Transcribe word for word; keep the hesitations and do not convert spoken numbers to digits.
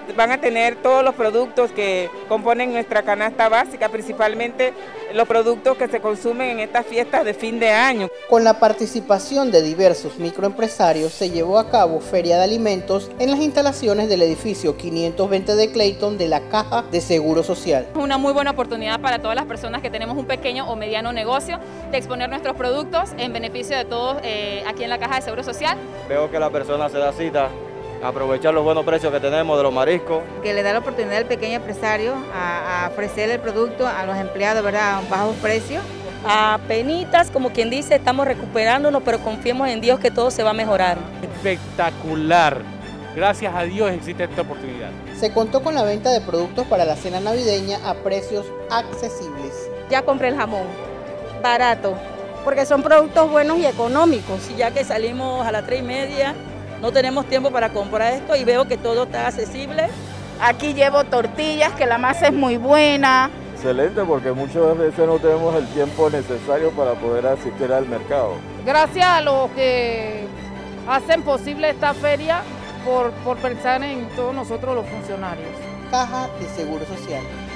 van a tener todos los productos que componen nuestra canasta básica, principalmente los productos que se consumen en estas fiestas de fin de año. Con la participación de diversos microempresarios se llevó a cabo feria de alimentos en las instalaciones del edificio quinientos veinte de Clayton de la Caja de Seguro Social. Es una muy buena oportunidad para todas las personas que tenemos un pequeño o mediano negocio de exponer nuestros productos en beneficio de todos eh, aquí en la Caja de Seguro Social. Veo que la persona se da cita, aprovechar los buenos precios que tenemos de los mariscos. Que le da la oportunidad al pequeño empresario a, a ofrecer el producto a los empleados, ¿verdad?, a un bajo precio. A penitas, como quien dice, estamos recuperándonos, pero confiemos en Dios que todo se va a mejorar. Espectacular. Gracias a Dios existe esta oportunidad. Se contó con la venta de productos para la cena navideña a precios accesibles. Ya compré el jamón, barato, porque son productos buenos y económicos. Y ya que salimos a las tres y media, no tenemos tiempo para comprar esto y veo que todo está accesible. Aquí llevo tortillas, que la masa es muy buena. Excelente, porque muchas veces no tenemos el tiempo necesario para poder asistir al mercado. Gracias a los que hacen posible esta feria por, por pensar en todos nosotros los funcionarios. Caja de Seguro Social.